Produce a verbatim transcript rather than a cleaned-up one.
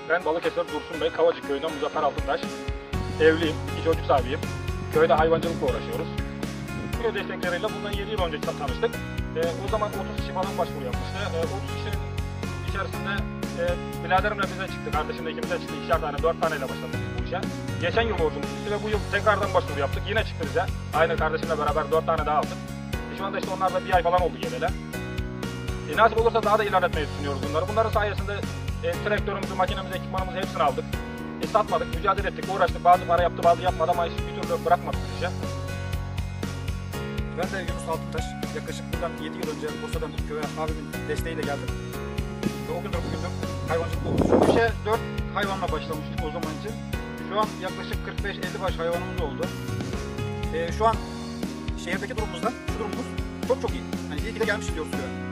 Ben Balıkesir Dursun Bey Kavacık köyünden Muzaffer Altıntaş. Evliyim, iki çocuk sahibiyim. Köyde hayvancılıkla uğraşıyoruz. Köy destekleriyle bundan yedi yıl önce tanıştık. E, o zaman otuz kişi falan başvuru yapmıştı. E, otuz kişinin içerisinde e, biraderimle bize çıktı, kardeşimle ikimize çıktı. İkişer tane, dört taneyle başladık bu işe. Geçen yıl borcumuz çıktı ve bu yıl tekrardan başvuru yaptık. Yine çıktı bize. Aynı kardeşimle beraber dört tane daha aldık. E, şu anda işte onlar da bir ay falan oldu geleli. E, nasip olursa daha da ilerletmeyi düşünüyoruz bunları. Bunların sayesinde e, traktörümüzü, makinemizi, ekipmanımızı hepsini aldık. E, satmadık, mücadele ettik, uğraştık. Bazı para yaptı, bazı yapmadı ama hiç bir türlü bırakmadık işe. Ben de Yunus Altıntaş. Yaklaşık bundan yedi yıl önce Bursa'dan köye abimin desteğiyle geldim. Ve o gündür bugündür hayvancılıkla uğraşıyorum. Bu işe dört hayvanla başlamıştık o zaman için. Şu an yaklaşık kırk beş elli baş hayvanımız oldu. Ee, şu an şehirdeki durumumuzda, şu durumumuz çok çok iyi. Yani iyi ki de gelmişiz diyoruz köye.